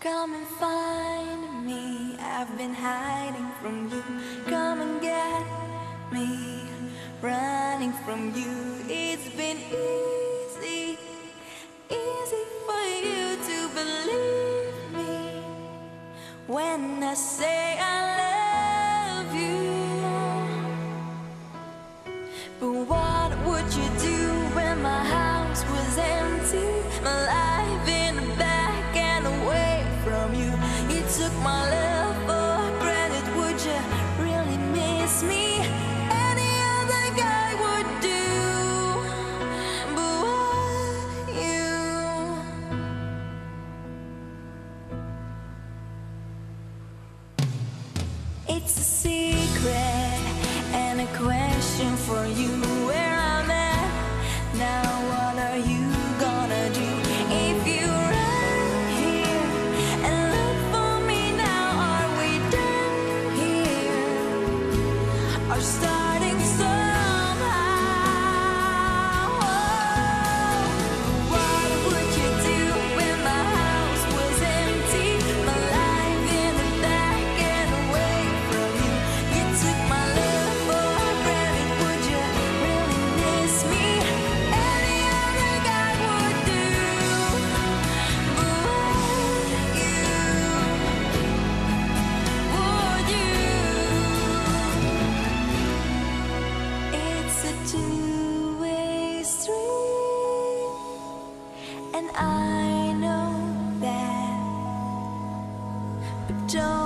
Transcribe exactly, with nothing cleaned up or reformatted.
Come and find me, I've been hiding from you. Come and get me, running from you. It's been easy, easy for you to believe me when I say I love you. But what would you do when my house was empty? My life in the back and away from you. You took my love for granted. Would you really miss me? Any other guy would do, but what you? It's a secret and a question for you. Where I'm at now, what are you gonna do? If you run here and look for me now, are we done here? Or starting somehow? What would you do when my house was empty? My life in the back and away from you. You took my love for granted. Would you really miss me? Any other guy would do, but would you? Would you? It's a two-way street, and I know that, but don't